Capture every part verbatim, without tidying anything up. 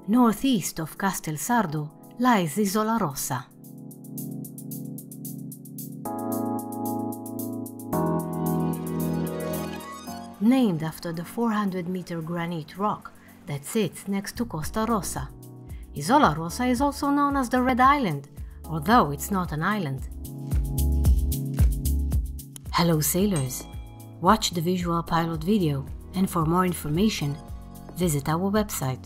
Northeast of Castel Sardo lies Isola Rossa. Named after the four hundred meter granite rock that sits next to Costa Rossa. Isola Rossa is also known as the Red Island, although it's not an island. Hello sailors! Watch the visual pilot video, and for more information, visit our website.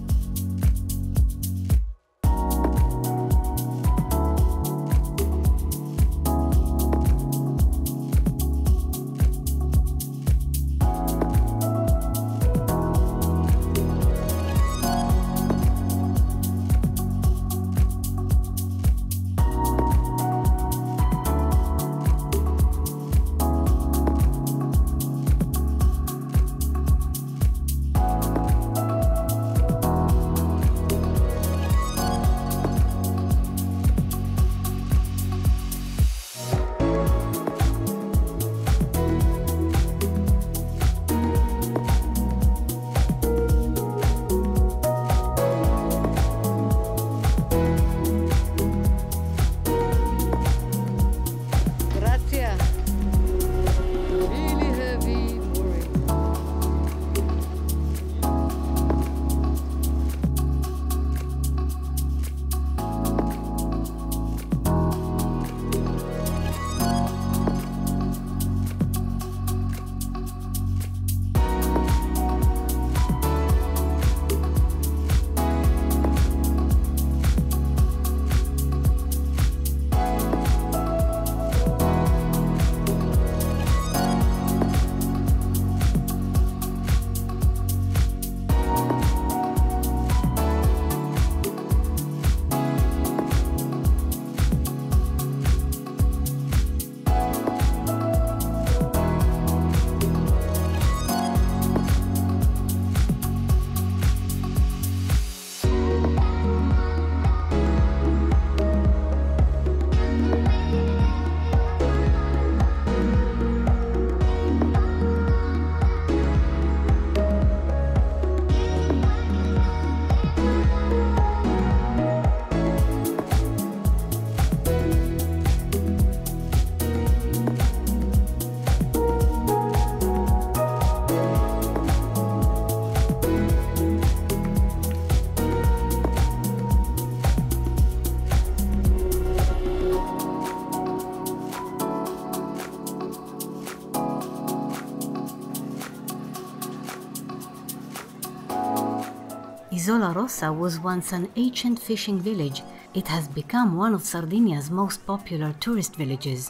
Isola Rossa was once an ancient fishing village. It has become one of Sardinia's most popular tourist villages.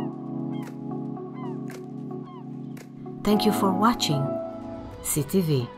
Thank you for watching SeaTV.